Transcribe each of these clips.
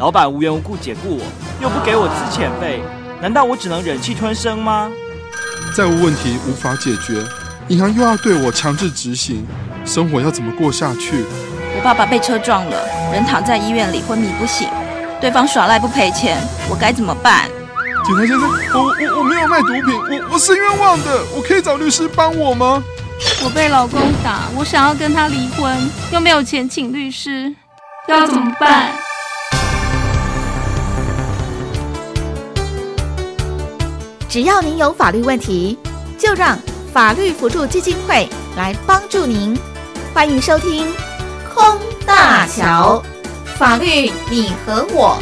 老板无缘无故解雇我，又不给我资遣费，难道我只能忍气吞声吗？ 债务问题无法解决，银行又要对我强制执行，生活要怎么过下去？ 我爸爸被车撞了，人躺在医院里昏迷不醒，对方耍赖不赔钱，我该怎么办？ 警察先生，我没有卖毒品，我是冤枉的，我可以找律师帮我吗？ 我被老公打，我想要跟他离婚，又没有钱请律师，要怎么办？ 只要您有法律问题，就让法律扶助基金会来帮助您。欢迎收听空大桥，法律你和我。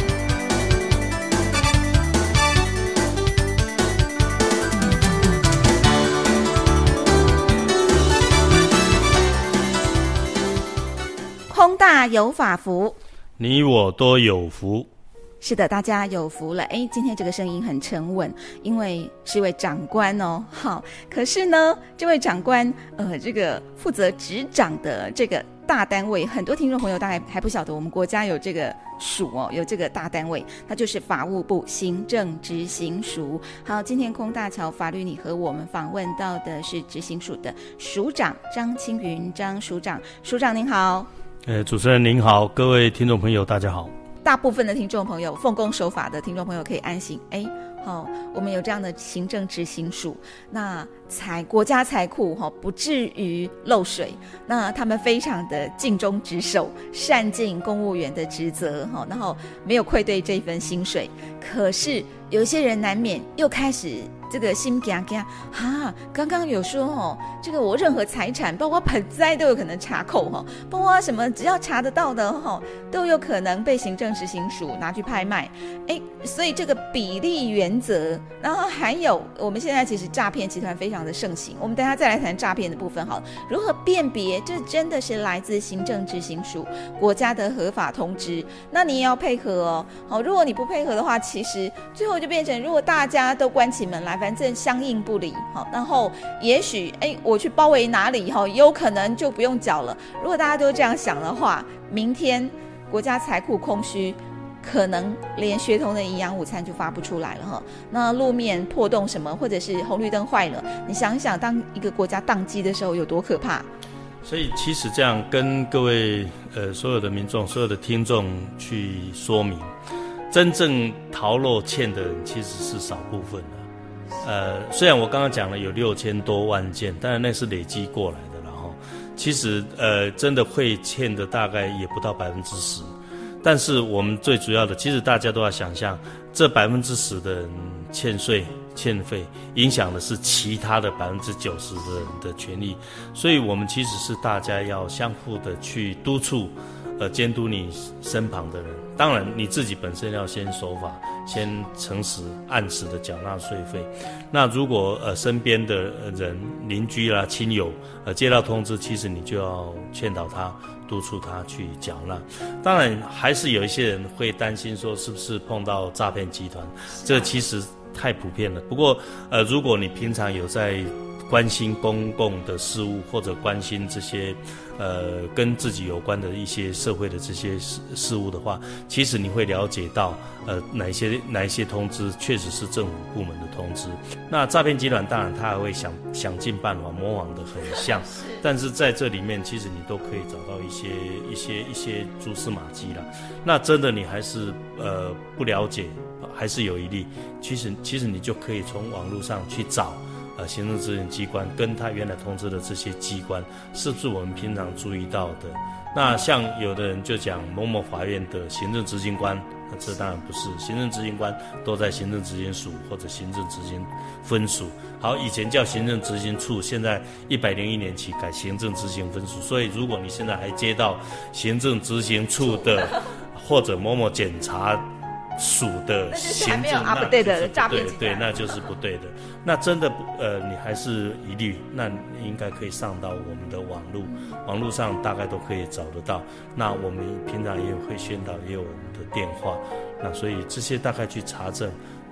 空大有法福， 你我都有福。 是的，大家有福了。今天这个声音很沉稳，因为是一位长官哦。好，可是呢，这位长官这个负责执掌的这个大单位，很多听众朋友大概还不晓得，我们国家有这个署哦，有这个大单位，它就是法务部行政执行署。好，今天空大桥法律你和我们访问到的是执行署的署长张青云张署长，署长您好。 主持人您好，各位听众朋友大家好。 大部分的听众朋友，奉公守法的听众朋友可以安心。我们有这样的行政执行署，那国家财库不至于漏水，那他们非常的尽忠职守，善尽公务员的职责，然后没有愧对这份薪水。可是有些人难免又开始这个心惊惊刚刚有说这个我任何财产包括盆栽都有可能查扣包括什么只要查得到的都有可能被行政执行署拿去拍卖。所以这个比例原则，然后还有我们现在其实诈骗集团非常的盛行，我们等一下再来谈诈骗的部分好了，如何辨别这真的是来自行政执行署国家的合法通知，那你也要配合如果你不配合的话，其实最后就变成如果大家都关起门来反正相应不理然后也许我去包围哪里有可能就不用缴了。如果大家都这样想的话，明天国家财库空虚，可能连学童的营养午餐就发不出来了那路面破洞什么，或者是红绿灯坏了，你想一想当一个国家宕机的时候有多可怕。 所以其实这样跟各位所有的民众所有的听众去说明，真正逃漏欠的人其实是少部分虽然我刚刚讲了有6000多万件，当然那是累积过来的其实真的会欠的大概也不到10%，但是我们最主要的，其实大家都要想象，这10%的人欠税欠费，影响的是其他的90%的人的权益，所以我们其实是大家要相互的去督促监督你身旁的人。当然你自己本身要先守法，先诚实按时的缴纳税费。那如果身边的人邻居啦亲友接到通知，其实你就要劝导他，督促他去缴纳。当然还是有一些人会担心说是不是碰到诈骗集团，这其实太普遍了。不过如果你平常有在关心公共的事务，或者关心这些跟自己有关的一些社会的这些事务的话，其实你会了解到哪一些通知确实是政府部门的通知。那诈骗集团当然他还会想尽办法模仿的很像，但是在这里面其实你都可以找到一些蛛丝马迹啦。那真的你还是不了解，还是有疑虑，其实你就可以从网络上去找行政执行机关跟他原来通知的这些机关是不是我们平常注意到的。那像有的人就讲某某法院的行政执行官，那这当然不是，行政执行官都在行政执行署或者行政执行分署。好，以前叫行政执行处，现在101年起改行政执行分署。所以如果你现在还接到行政执行处的或者某某检察署的行政， 那不对的诈骗， 对，那就是不对的。那真的你还是疑虑，那你应该可以上到我们的网络上大概都可以找得到。那我们平常也会宣导，也有我们的电话。那所以这些大概去查证，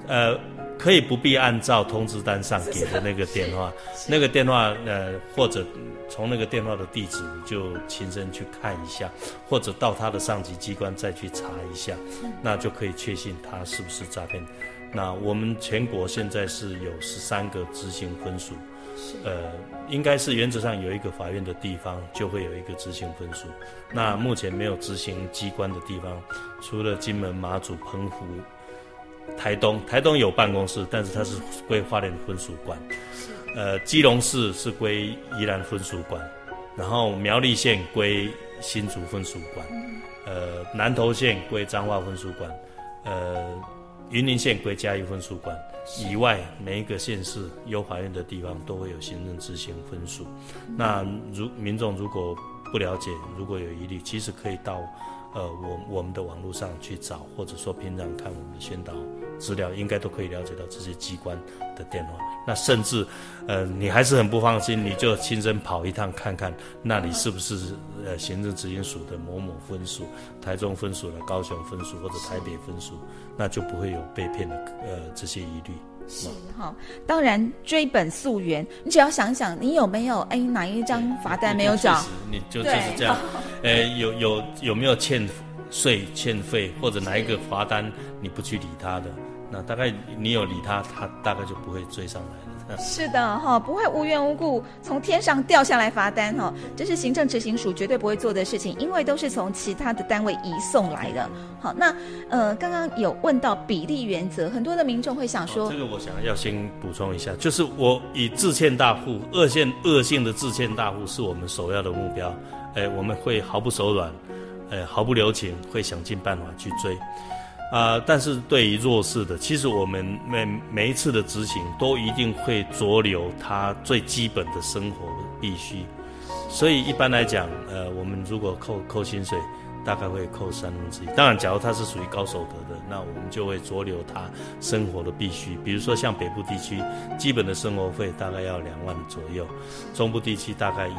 可以不必按照通知单上给的那个电话，那个电话或者从那个电话的地址你就亲身去看一下，或者到他的上级机关再去查一下，那就可以确信他是不是诈骗。那我们全国现在是有13个执行分署，应该是原则上有一个法院的地方就会有一个执行分署。那目前没有执行机关的地方，除了金门、马祖、澎湖、台东有办公室，但是它是归花莲分署管。基隆市是归宜兰分署管，然后苗栗县归新竹分署管，南投县归彰化分署管，云林县归嘉义分署管。以外，每一个县市有法院的地方都会有行政执行分署。那民众如果不了解，如果有疑虑，其实可以到我们的网络上去找，或者说平常看我们的宣导资料，应该都可以了解到这些机关的电话。那甚至你还是很不放心，你就亲身跑一趟看看那里是不是行政执行署的某某分署，台中分署的、高雄分署或者台北分署，那就不会有被骗的这些疑虑。 是哈，当然追本溯源，你只要想想你有没有哪一张罚单没有缴， 你就是这样，有没有欠税欠费，或者哪一个罚单你不去理他的，那大概你有理他，他大概就不会追上来了。 是的哈，不会无缘无故从天上掉下来罚单哈，这是行政执行署绝对不会做的事情，因为都是从其他的单位移送来的。好，那刚刚有问到比例原则，很多的民众会想说， 这个我想要先补充一下，就是我以自欠大户、恶性的自欠大户是我们首要的目标，我们会毫不手软，毫不留情，会想尽办法去追。但是对于弱势的，其实我们每一次的执行都一定会着留他最基本的生活必须，所以一般来讲，我们如果扣薪水，大概会扣1/3。当然，假如他是属于高所得的，那我们就会着留他生活的必须。比如说像北部地区，基本的生活费大概要2万左右，中部地区大概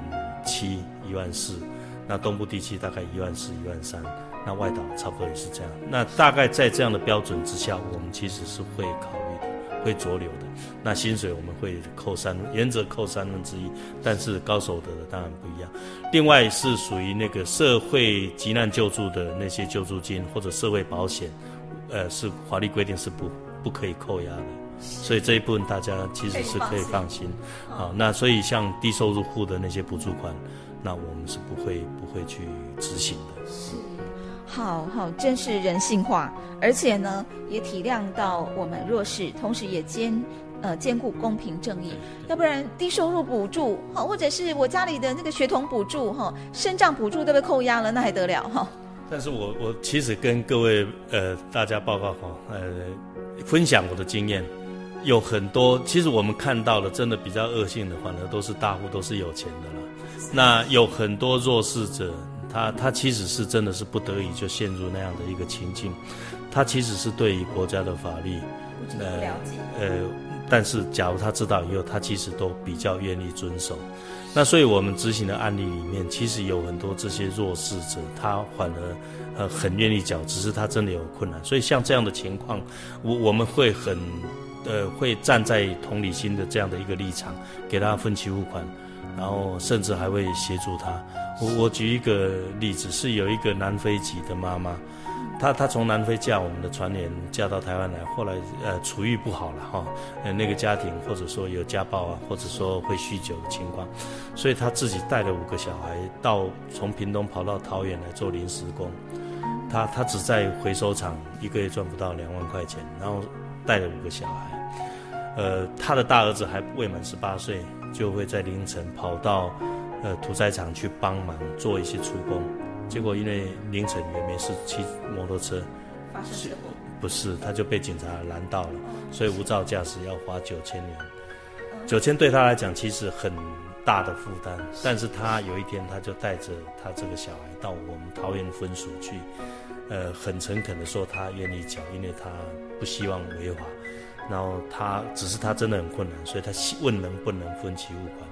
17000、14000，那东部地区大概14000、13000。那外岛差不多也是这样。那大概在这样的标准之下，我们其实是会考虑的，会着留的。那薪水我们会原则扣1/3，但是高所得的当然不一样。另外是属于那个社会急难救助的那些救助金或者社会保险，是法律规定是不可以扣押的。所以这一部分大家其实是可以放心。好，那所以像低收入户的那些补助款，那我们是不会去执行的。 好，真是人性化，而且呢，也体谅到我们弱势，同时也兼顾公平正义。要不然低收入补助，或者是我家里的那个学童补助，身障补助都被扣押了，那还得了哈？ 但是我其实跟各位大家报告分享我的经验，有很多其实我们看到的真的比较恶性的，反而都是大户，都是有钱的了。那有很多弱势者。他其实是真的是不得已就陷入那样的一个情境，他其实是对于国家的法律不了解， 但是假如他知道以后，他其实都比较愿意遵守。那所以我们执行的案例里面，其实有很多这些弱势者，他反而很愿意缴，只是他真的有困难。所以像这样的情况，我们会会站在同理心的这样的一个立场，给他分期付款，然后甚至还会协助他。我举一个例子，是有一个南非籍的妈妈，她从南非嫁我们的传联嫁到台湾来，后来处遇不好了哈，那个家庭或者说有家暴啊，或者说会酗酒的情况，所以她自己带了5个小孩从屏东跑到桃园来做临时工，她只在回收厂1个月赚不到2万块钱，然后带了5个小孩，她的大儿子还未满18岁，就会在凌晨跑到屠宰场去帮忙做一些出工，结果因为凌晨也没事骑摩托车， 发生车祸， 不是，他就被警察拦到了，所以无照驾驶要花9000元。9000对他来讲其实很大的负担，但是他有一天他就带着他这个小孩到我们桃园分署去，很诚恳的说他愿意缴，因为他不希望违法，然后只是他真的很困难，所以他问能不能分期付款。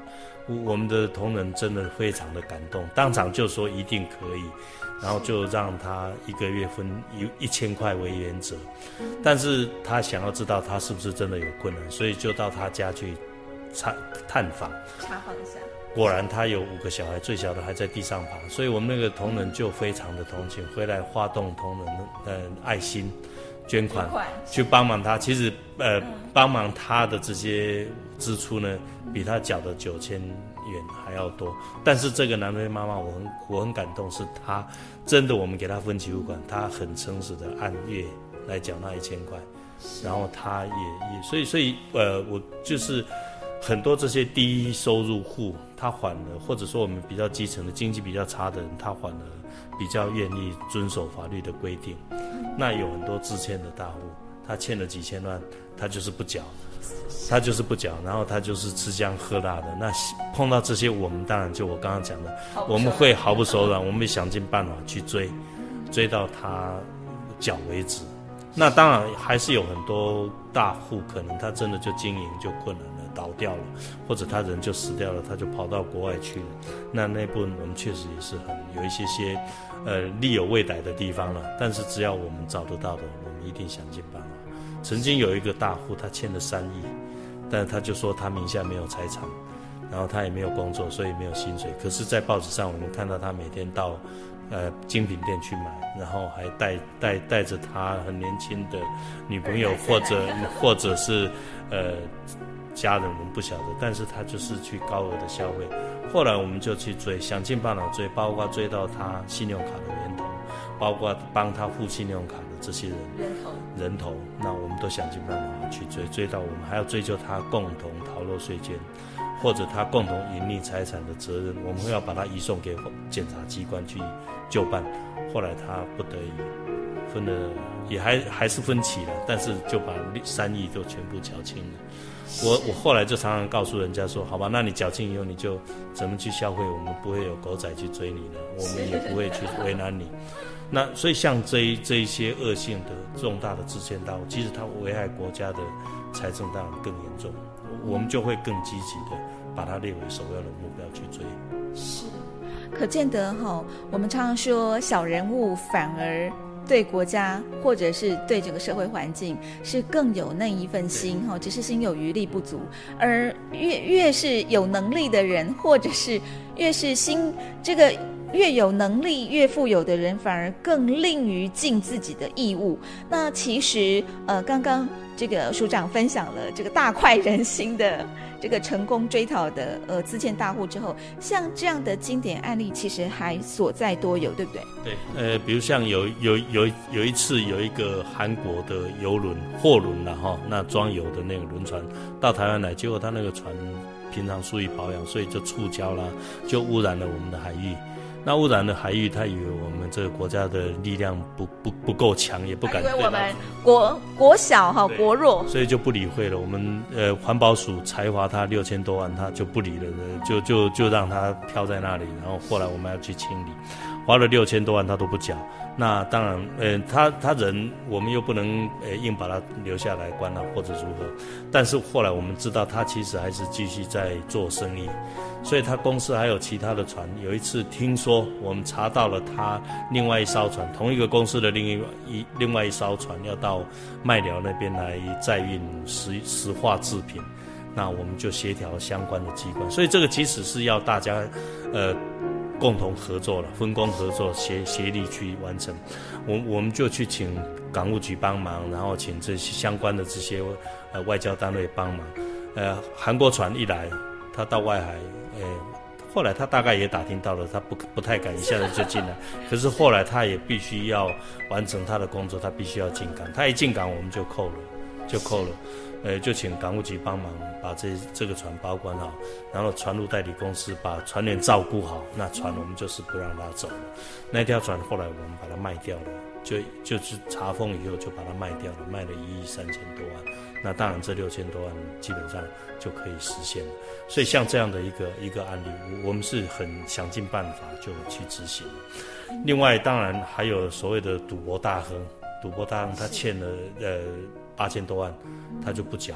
我们的同仁真的非常的感动，当场就说一定可以，然后就让他1个月分1000块为原则，但是他想要知道他是不是真的有困难，所以就到他家去探访， 查访一下。 果然他有5个小孩，最小的还在地上爬，所以我们那个同仁就非常的同情，回来发动同仁的爱心捐款去帮忙他。其实帮忙他的这些支出呢，比他缴的9000元还要多。但是这个南非妈妈，我很感动，是他真的，我们给他分期付款，他很诚实的按月来缴那1000块，然后他也所以我就是很多这些低收入户，他反而或者说我们比较基层的经济比较差的人，他反而比较愿意遵守法律的规定。那有很多自欠的大户，他欠了几千万，他就是不缴，然后他就是吃香喝辣的。那碰到这些，我们当然就我刚刚讲的，我们会毫不手软，我们会想尽办法去追到他缴为止。那当然还是有很多大户，可能他真的就经营就困难了，倒掉了，或者他人就死掉了，他就跑到国外去了。那部分我们确实也是有一些力有未逮的地方了。但是只要我们找得到的，我们一定想尽办法。曾经有一个大户，他欠了3亿，但是他就说他名下没有财产，然后他也没有工作，所以没有薪水。可是在报纸上我们看到他每天到精品店去买，然后还带着他很年轻的女朋友或者是家人，我们不晓得，但是他就是去高额的消费。后来我们就去追，想尽办法追，包括追到他信用卡的源头，包括帮他付信用卡的这些人头，那我们都想尽办法去追到，我们还要追究他共同逃漏税捐，或者他共同隐匿财产的责任，我们会要把他移送给检察机关去就办。后来他不得已分了，也还是分期了，但是就把3亿都全部缴清了。我后来就常常告诉人家说，好吧，那你缴清以后，你就怎么去消费，我们不会有狗仔去追你了，我们也不会去为难你。那所以像这一些恶性的重大的自欠大户，其实它危害国家的财政当然更严重，我们就会更积极的把它列为首要的目标去追。 是，可见得我们常常说小人物反而对国家或者是对整个社会环境是更有那一份心只是心有余力不足，而越是有能力的人，或者是越是越有能力越富有的人，反而更吝于尽自己的义务。那其实刚刚这个署长分享了这个大快人心的这个成功追讨的资欠大户之后，像这样的经典案例其实还所在多有，对不对？ 对，比如像有一次有一个韩国的货轮那装油的那个轮船到台湾来，结果他那个船平常疏于保养，所以就触礁啦，就污染了我们的海域。那污染的海域，他以为我们这个国家的力量不够强，也不敢对他。因为我们国小国弱， 所以就不理会了。我们环保署裁罚他6000多万，他就不理了，就让他飘在那里。然后后来我们要去清理，花了6000多万他都不缴。那当然，他人我们又不能硬把他留下来关了或者如何。但是后来我们知道他其实还是继续在做生意。所以他公司还有其他的船，有一次听说我们查到了他另外一艘船，同一个公司的另外一艘船要到麦寮那边来载运石化制品，那我们就协调相关的机关。所以这个其实是要大家共同合作了，分工合作，协力去完成。我们就去请港务局帮忙，然后请这些相关的这些外交单位帮忙。韩国船一来，他到外海，后来他大概也打听到了，他不太敢一下子就进来。可是后来他也必须要完成他的工作，他必须要进港。他一进港，我们就扣了，就请港务局帮忙把这个船保管好，然后船务代理公司把船员照顾好，那船我们就是不让他走了。那条船后来我们把它卖掉了，就是查封以后就把它卖掉了，卖了1亿3千多万。那当然这6000多万基本上就可以实现了。所以像这样的一个案例，我们是很想尽办法就去执行。另外当然还有所谓的赌博大亨他欠了8000多万，他就不缴。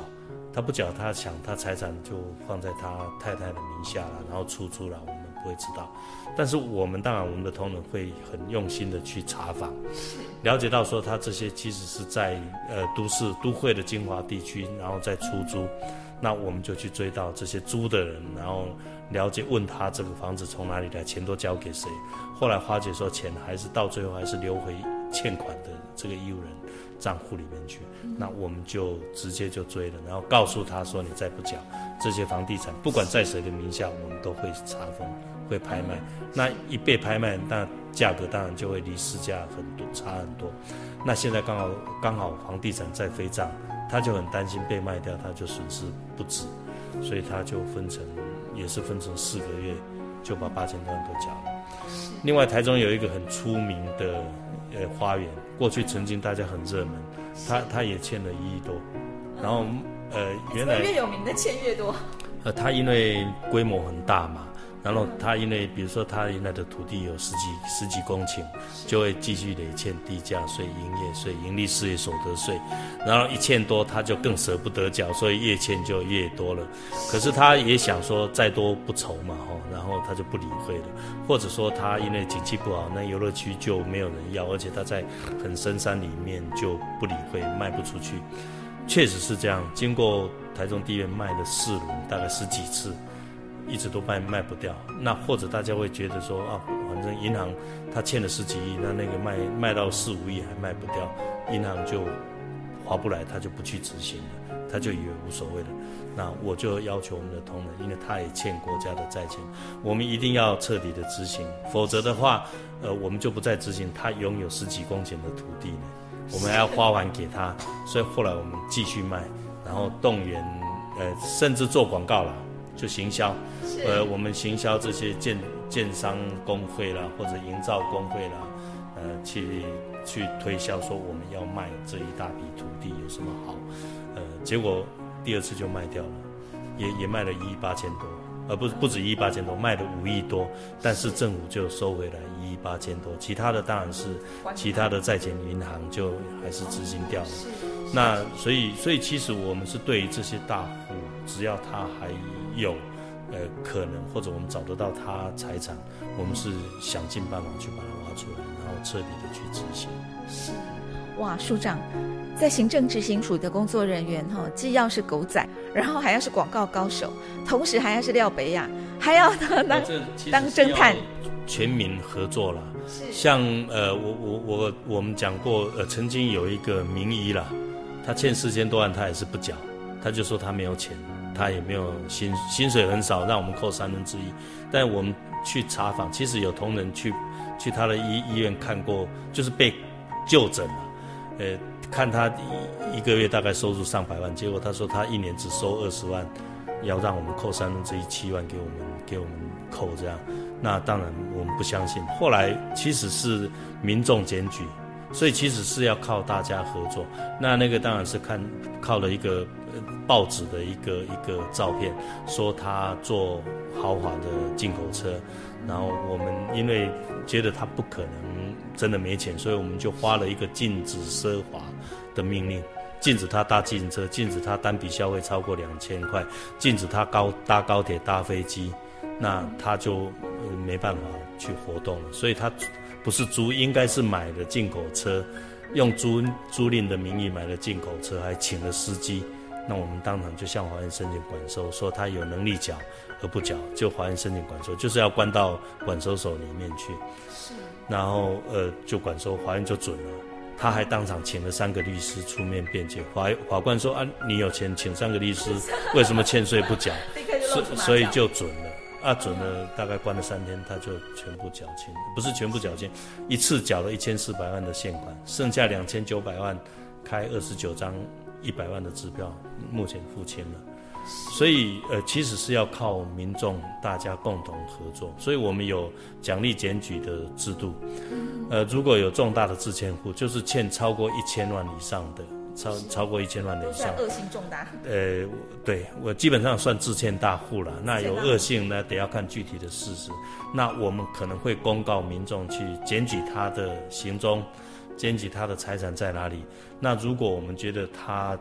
他不缴，他想他财产就放在他太太的名下了，然后出租了，我们不会知道。但是我们当然我们的同仁会很用心的去查访，了解到说他这些其实是在都会的精华地区，然后再出租。那我们就去追到这些租的人，然后了解问他这个房子从哪里来，钱都交给谁。后来花姐说钱还是到最后还是留回欠款的这个义务人账户里面去。那我们就直接就追了，然后告诉他说你再不缴，这些房地产不管在谁的名下，我们都会查封，会拍卖。那一被拍卖，那价格当然就会离市价差很多。那现在刚好房地产在飞涨，他就很担心被卖掉，他就损失不止，所以他就也是分成4个月，就把8000多万都缴了。另外，台中有一个很出名的花园，过去曾经大家很热门，他也欠了1亿多，然后原来越有名的欠越多。 他因为规模很大嘛。然后他因为比如说他原来的土地有十几公顷，就会继续累欠地价税、营业税、营利事业所得税，然后一欠多他就更舍不得缴，所以越欠就越多了。可是他也想说再多不愁嘛，然后他就不理会了，或者说他因为景气不好，那游乐区就没有人要，而且他在很深山里面就不理会，卖不出去。确实是这样，经过台中地院卖了4轮，大概10几次。一直都卖不掉，那或者大家会觉得说反正银行他欠了10几亿，那个卖到4、5亿还卖不掉，银行就划不来，他就不去执行了，他就以为无所谓了。那我就要求我们的同仁，因为他也欠国家的债钱，我们一定要彻底的执行，否则的话，我们就不再执行。他拥有10几公顷的土地呢，我们还要花还给他，所以后来我们继续卖，然后动员甚至做广告了。就行销，我们行销这些建商工会啦，或者营造工会啦，去推销说我们要卖这一大笔土地有什么好，结果第2次就卖掉了，也卖了1亿8千多，不止1亿8千多，卖了5亿多，但是政府就收回来1亿8千多，其他的当然是其他的债权银行就还是执行掉了。那所以其实我们是对于这些大户，只要他还有可能，或者我们找得到他财产，我们是想尽办法去把它挖出来，然后彻底的去执行。 是，哇，署长，在行政执行署的工作人员既要是狗仔，然后还要是广告高手，同时还要是廖北亚，还要当侦探， 全民合作啦。像我们讲过，曾经有一个名医啦，他欠4000多万，他也是不缴，他就说他没有钱。他也没有薪水很少，让我们扣1/3。但我们去查访，其实有同仁去他的医院看过，就是被就诊了。看他一个月大概收入上百万，结果他说他1年只收20万，要让我们扣1/3，7万给我们扣这样。那当然我们不相信。后来其实是民众检举，所以其实是要靠大家合作。那个当然是靠了一个报纸的一个照片，说他坐豪华的进口车，然后我们因为觉得他不可能真的没钱，所以我们就发了一个禁止奢华的命令，禁止他搭计程车，禁止他单笔消费超过2000块，禁止他搭高铁搭飞机，那他就没办法去活动了。所以他不是租，应该是买了进口车，用租赁的名义买了进口车，还请了司机。那我们当场就向法院申请管收，说他有能力缴而不缴，就法院申请管收，就是要关到管收所里面去。是。然后就管收，法院就准了。他还当场请了3个律师出面辩解。法官说你有钱请3个律师，为什么欠税不缴？所以就准了。准了，大概关了3天，他就全部缴清，不是全部缴清，一次缴了1400万的现款，剩下2900万，开29张100万的支票，目前付清了。所以其实是要靠民众大家共同合作，所以我们有奖励检举的制度。如果有重大的自欠户，就是欠超过1000万以上的。超过1000万的以上， 算恶性重大。 对，我基本上算自欠大户了。那有恶性呢，得要看具体的事实。那我们可能会公告民众去检举他的行踪，检举他的财产在哪里。那如果我们觉得他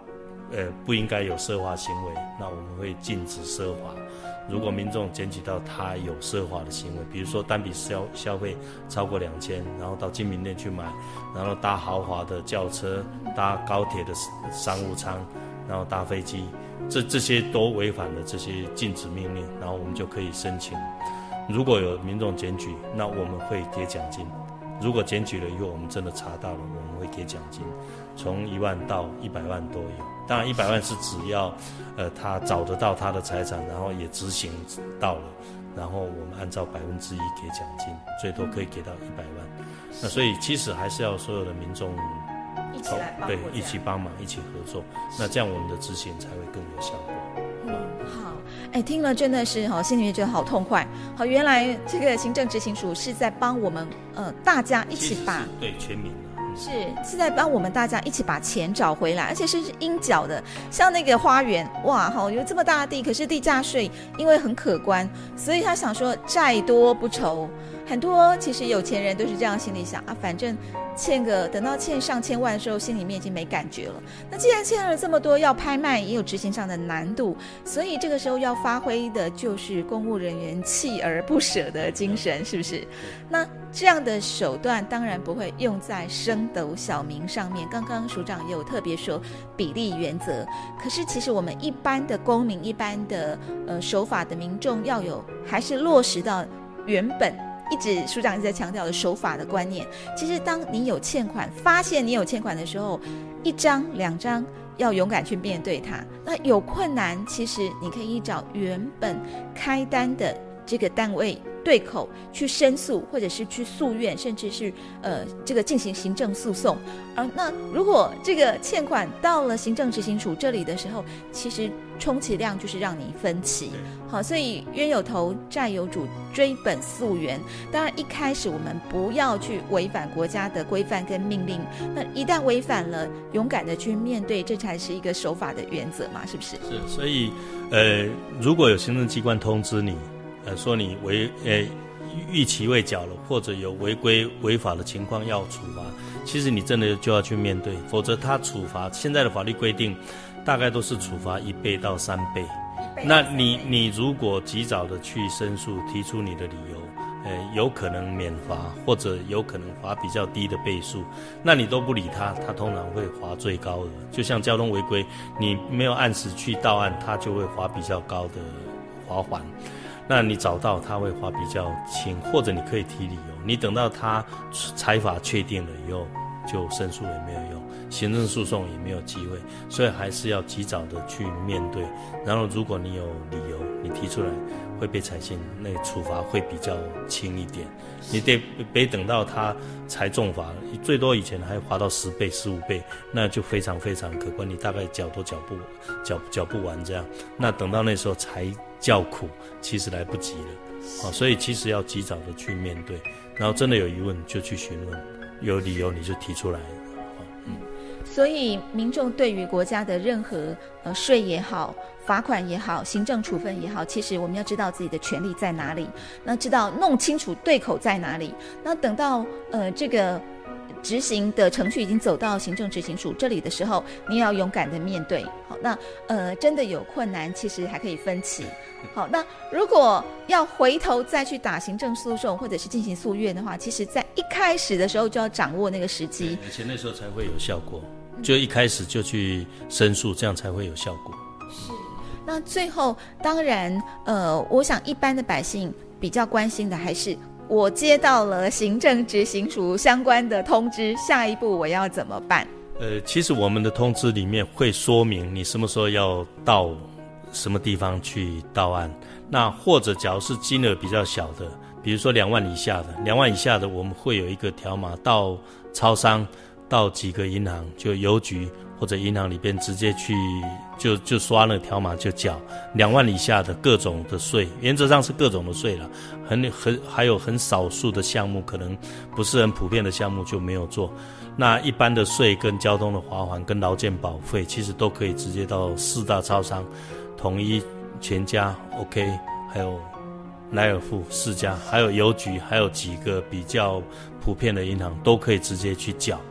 不应该有奢华行为，那我们会禁止奢华。如果民众检举到他有奢华的行为，比如说单笔消费超过2000，然后到精品店去买，然后搭豪华的轿车，搭高铁的商务舱，然后搭飞机，这些都违反了这些禁止命令，然后我们就可以申请。如果有民众检举，那我们会给奖金。如果检举了以后我们真的查到了，我们会给奖金，从1万到100万都有。当然100万是只要他找得到他的财产，然后也执行到了，然后我们按照1%给奖金，最多可以给到100万。那所以其实还是要所有的民众一起来帮，对， 一起帮忙，一起合作，那这样我们的执行才会更有效果。 好，听了真的是心里面觉得好痛快。好，原来这个行政执行署是在帮我们大家一起把对全民是在帮我们大家一起把钱找回来，而且是应缴的。像那个花园，哇，有这么大的地，可是地价税因为很可观，所以他想说债多不愁。很多其实有钱人都是这样心里想啊，反正等到欠上千万的时候，心里面已经没感觉了。那既然欠了这么多，要拍卖也有执行上的难度，所以这个时候要发挥的就是公务人员锲而不舍的精神，是不是？那这样的手段当然不会用在升斗小民上面。刚刚署长也有特别说比例原则，可是其实我们一般的公民、一般的守法的民众要有，还是落实到原本。署长一直在强调的守法的观念，其实当你有欠款，发现你有欠款的时候，1张2张要勇敢去面对它。那有困难，其实你可以依照原本开单的这个单位对口去申诉，或者是去诉愿，甚至是这个进行行政诉讼。那如果这个欠款到了行政执行署这里的时候，其实充其量就是让你分期。好，所以冤有头债有主，追本溯源。当然一开始我们不要去违反国家的规范跟命令，那一旦违反了，勇敢的去面对，这才是一个守法的原则嘛，是不是？ 是，所以如果有行政机关通知你说你逾期未缴了，或者有违规违法的情况要处罚，其实你真的就要去面对，否则他处罚现在的法律规定大概都是处罚1倍到3倍。那你如果及早的去申诉，提出你的理由，有可能免罚，或者有可能罚比较低的倍数，那你都不理他，他通常会罚最高额。就像交通违规，你没有按时去到案，他就会罚比较高的罚款。那你找到他会罚比较轻，或者你可以提理由，你等到他裁罚确定了以后，就申诉也没有用，行政诉讼也没有机会，所以还是要及早的去面对。然后如果你有理由，你提出来会被采信，那处罚会比较轻一点。你得等到他才重罚，最多以前还罚到10倍、15倍，那就非常非常可观，你大概缴不完这样。那等到那时候才叫苦，其实来不及了。所以其实要及早的去面对，然后真的有疑问就去询问，有理由你就提出来。 所以民众对于国家的任何税也好，罚款也好，行政处分也好，其实我们要知道自己的权利在哪里，那知道弄清楚对口在哪里。那等到这个执行的程序已经走到行政执行署这里的时候，你也要勇敢的面对。好，那真的有困难，其实还可以分期。好，那如果要回头再去打行政诉讼或者是进行诉愿的话，其实在一开始的时候就要掌握那个时机， 而且那时候才会有效果。就一开始就去申诉，这样才会有效果。 是。那最后当然我想一般的百姓比较关心的还是我接到了行政执行署相关的通知，下一步我要怎么办？ 其实我们的通知里面会说明你什么时候要到什么地方去到案。那或者假如是金额比较小的，比如说2万以下的我们会有一个条码，到超商，到几个银行，就邮局或者银行里边直接去就刷那个条码就缴。2万以下的各种的税，原则上是各种的税了，还有很少数的项目可能不是很普遍的项目就没有做。那一般的税跟交通的罚款跟劳健保费，其实都可以直接到4大超商，统一、全家、OK， 还有莱尔富4家，还有邮局，还有几个比较普遍的银行都可以直接去缴。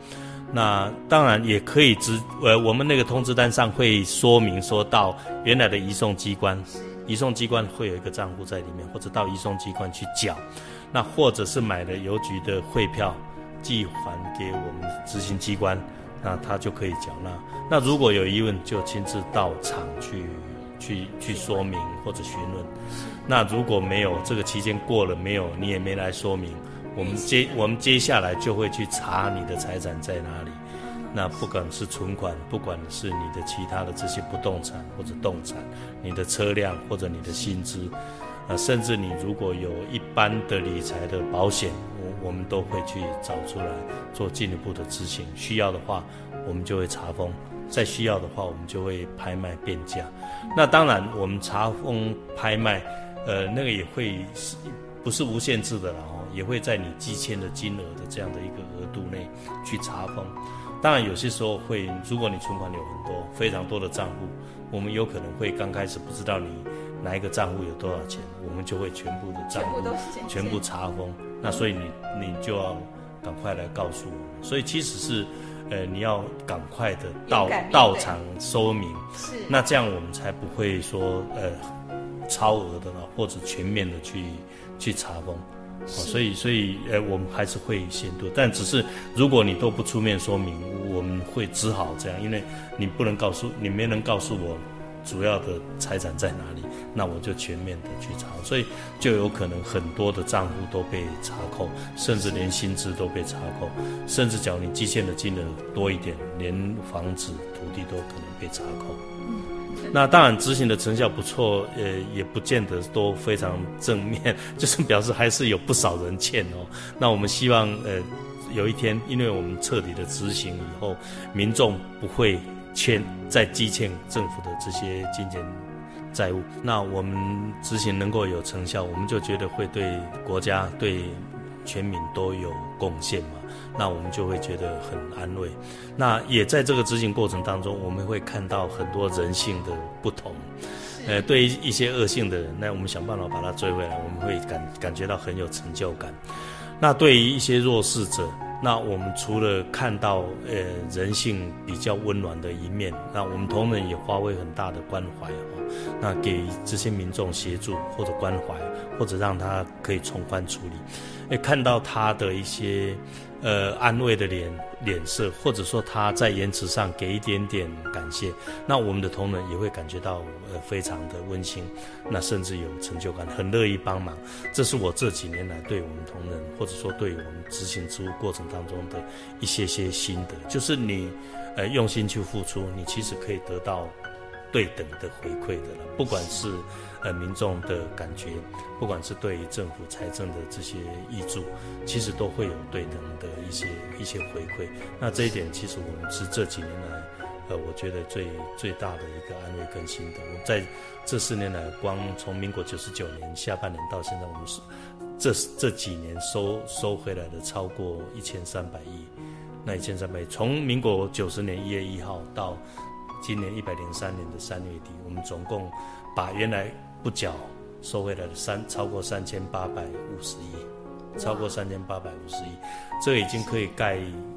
那当然也可以我们那个通知单上会说明说到原来的移送机关会有一个账户在里面，或者到移送机关去缴，那或者是买了邮局的汇票寄还给我们执行机关，那他就可以缴纳。那如果有疑问，就亲自到场去说明或者询问。那如果没有这个期间过了没有，你也没来说明，我们接下来就会去查你的财产在哪里。那不管是存款，不管是你的其他的这些不动产或者动产，你的车辆或者你的薪资，甚至你如果有一般的理财的保险，我们都会去找出来做进一步的执行。需要的话，我们就会查封；再需要的话，我们就会拍卖变价。那当然，我们查封拍卖，那个也会不是无限制的啦，也会在你积欠的金额的这样的一个额度内去查封。当然有些时候会，如果你存款有非常多的账户，我们有可能会刚开始不知道你哪一个账户有多少钱，我们就会全部的账户全部查封。那所以你就要赶快来告诉我们。所以其实是你要赶快的到场说明，那这样我们才不会说超额的或者全面的去查封。所以我们还是会限度，但只是如果你都不出面说明，我们会只好这样，因为你没能告诉我主要的财产在哪里，那我就全面的去查，所以就有可能很多的账户都被查扣，甚至连薪资都被查扣，甚至假如你积欠的金额多一点，连房子、土地都可能被查扣。那当然执行的成效不错，也不见得都非常正面，就是表示还是有不少人欠哦。那我们希望有一天，因为我们彻底的执行以后，民众不会再积欠政府的这些金钱债务，那我们执行能够有成效，我们就觉得会对国家对全民都有贡献嘛，那我们就会觉得很安慰。那也在这个执行过程当中，我们会看到很多人性的不同。对于一些恶性的人，那我们想办法把他追回来，我们会感觉到很有成就感。那对于一些弱势者，那我们除了看到人性比较温暖的一面，那我们同仁也发挥很大的关怀那给这些民众协助或者关怀，或者让他可以从宽处理。看到他的一些安慰的脸色，或者说他在言辞上给一点点感谢，那我们的同仁也会感觉到非常的温馨，那甚至有成就感，很乐意帮忙。这是我这几年来对我们同仁，或者说对我们执行职务过程当中的一些心得，就是你用心去付出，你其实可以得到对等的回馈的了，不管是民众的感觉，不管是对于政府财政的这些挹注，其实都会有对等的一些回馈。那这一点其实我们是这几年来我觉得最大的一个安慰跟心得。我们在这4年来，光从民国99年下半年到现在，我们这几年收回来的超过1300亿。那1300亿，从民国90年1月1号到今年103年的3月底，我们总共把原来不缴收回来的超过3850亿，超过3850亿，这已经可以盖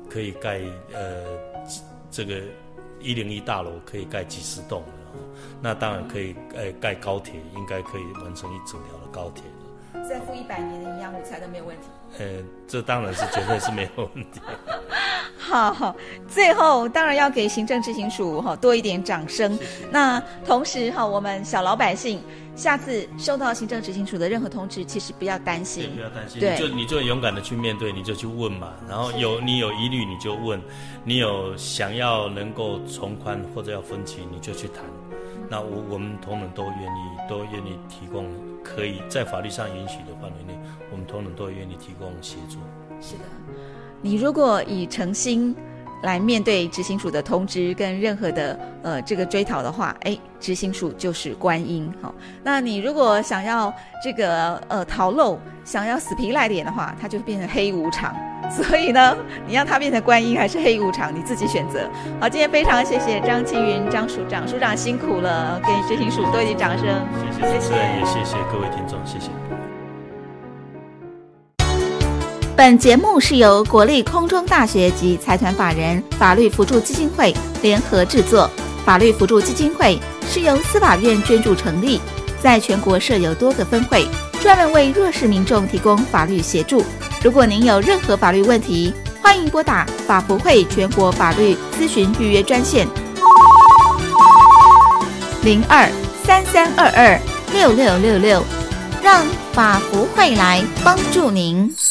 这个101大楼可以盖几十栋了。那当然可以盖高铁，应该可以完成一整条的高铁了。 再付100年的营养午餐都没有问题。 这当然是绝对是没有问题。 好，最后当然要给行政执行署多一点掌声。谢谢。那同时我们小老百姓下次收到行政执行署的任何通知，其实不要担心， 不要担心， 对， 你就勇敢的去面对，你就去问嘛。然后你有疑虑你就问，你有想要能够从宽或者要分期，你就去谈。那我们同仁都愿意提供，可以在法律上允许的范围内，我们同仁都愿意提供协助。 是的，你如果以诚心来面对执行署的通知跟任何的这个追讨的话，执行署就是观音。那你如果想要这个逃漏，想要死皮赖脸的话，它就变成黑无常。所以呢，你让它变成观音还是黑无常，你自己选择。好，今天非常谢谢张庆云张署长，署长辛苦了，给执行署多一点掌声。 谢谢主持人，也谢谢各位听众，谢谢。 本节目是由国立空中大学及财团法人法律扶助基金会联合制作。法律扶助基金会是由司法院捐助成立，在全国设有多个分会，专门为弱势民众提供法律协助。如果您有任何法律问题，欢迎拨打法扶会全国法律咨询预约专线02-3322-6666，让法扶会来帮助您。